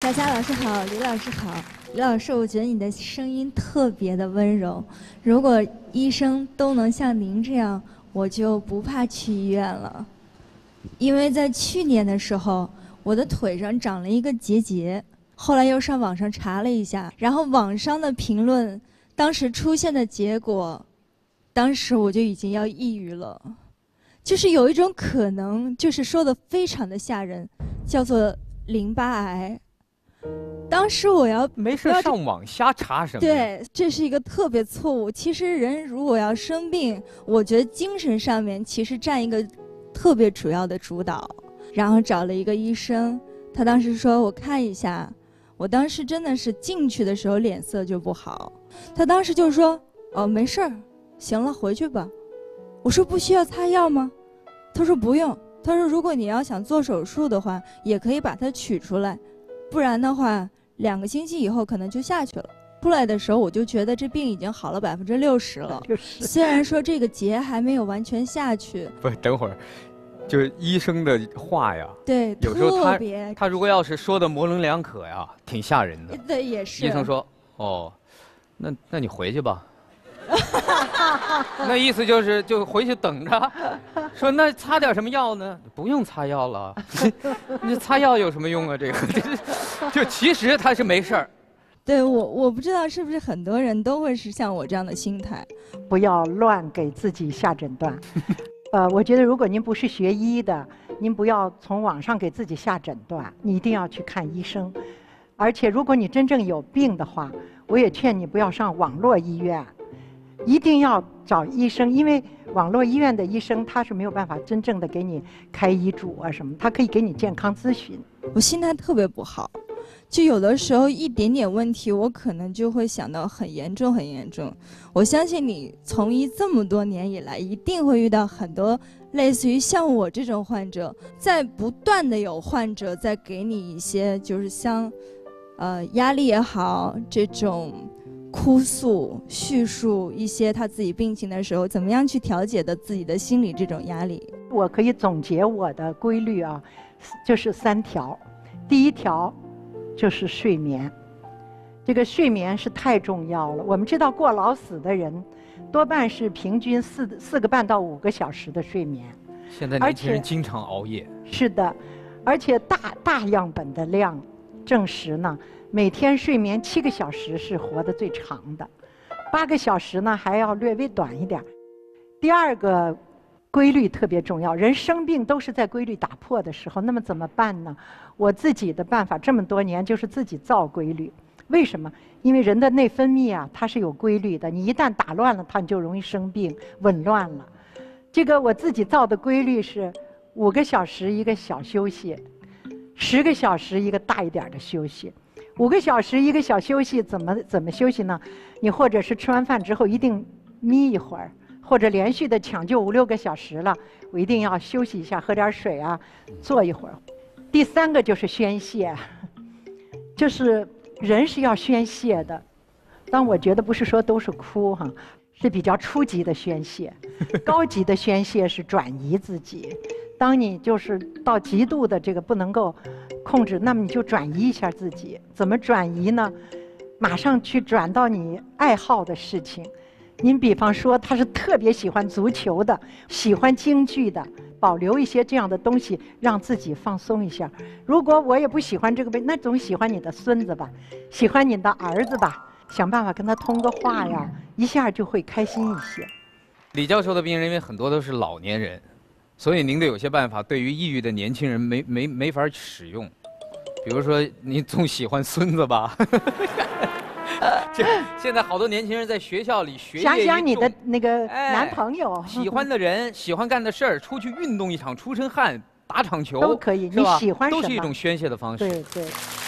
小霞老师好，李老师好。李老师，我觉得你的声音特别的温柔。如果医生都能像您这样，我就不怕去医院了。因为在去年的时候，我的腿上长了一个结节，后来又上网上查了一下，然后网上的评论，当时出现的结果，当时我就已经要抑郁了。就是有一种可能，就是说的非常的吓人，叫做淋巴癌。当时我要没事上网瞎查什么？ 对，这是一个特别错误。其实人如果要生病，我觉得精神上面其实占一个特别主要的主导。然后找了一个医生，他当时说我看一下，我当时真的是进去的时候脸色就不好。他当时就说哦没事儿，行了回去吧。我说不需要擦药吗？他说不用。他说如果你要想做手术的话，也可以把它取出来，不然的话2个星期以后可能就下去了。出来的时候我就觉得这病已经好了60%了，虽然说这个结还没有完全下去。 不，等会儿，就是医生的话呀， 对， 有时候他如果要是说的模棱两可呀，挺吓人的。 对，也是。 医生说，哦，那你回去吧。那意思就是就回去等着，说那擦点什么药呢？不用擦药了，你擦药有什么用啊？这个就其实他是没事儿。 对，我不知道是不是很多人都会是像我这样的心态， 不要乱给自己下诊断。我觉得如果您不是学医的，您不要从网上给自己下诊断，你一定要去看医生。而且如果你真正有病的话，我也劝你不要上网络医院。一定要找医生，因为网络医院的医生他是没有办法真正的给你开医嘱啊什么，他可以给你健康咨询。 我心态特别不好，就有的时候一点点问题，我可能就会想到很严重很严重。我相信你从医这么多年以来，一定会遇到很多类似于像我这种患者，在不断的有患者在给你一些就是像压力也好，这种哭诉叙述一些他自己病情的时候，怎么样去调节的自己的心理这种压力。 我可以总结我的规律啊，就是3条。第一条就是睡眠，这个睡眠是太重要了。我们知道过劳死的人多半是平均4个半到5个小时的睡眠。 现在年轻人经常熬夜。 是的，而且大样本的量证实呢，每天睡眠7个小时是活得最长的，8个小时呢还要略微短一点。第二个规律特别重要，人生病都是在规律打破的时候，那么怎么办呢？我自己的办法这么多年就是自己造规律。为什么？因为人的内分泌啊，它是有规律的，你一旦打乱了它，你就容易生病，紊乱了。这个我自己造的规律是5个小时一个小休息，10个小时一个大一点的休息。5个小时一个小休息，怎么休息呢？你或者是吃完饭之后一定眯一会儿，或者连续的抢救5、6个小时了，我一定要休息一下，喝点水啊，坐一会儿。第3个就是宣泄，就是人是要宣泄的。但我觉得不是说都是哭哈，是比较初级的宣泄，高级的宣泄是转移自己。当你就是到极度的这个不能够控制，那么你就转移一下自己。怎么转移呢？马上去转到你爱好的事情。您比方说他是特别喜欢足球的，喜欢京剧的，保留一些这样的东西，让自己放松一下。如果我也不喜欢这个，那总喜欢你的孙子吧，喜欢你的儿子吧，想办法跟他通个话呀，一下就会开心一些。 李教授的病人因为很多都是老年人，所以您的有些办法对于抑郁的年轻人没法使用。比如说您总喜欢孙子吧。现在好多年轻人在学校里学业想想你的那个男朋友， 喜欢的人，喜欢干的事儿，出去运动一场，出身汗，打场球都可以。你喜欢什么都是一种宣泄的方式。 对对。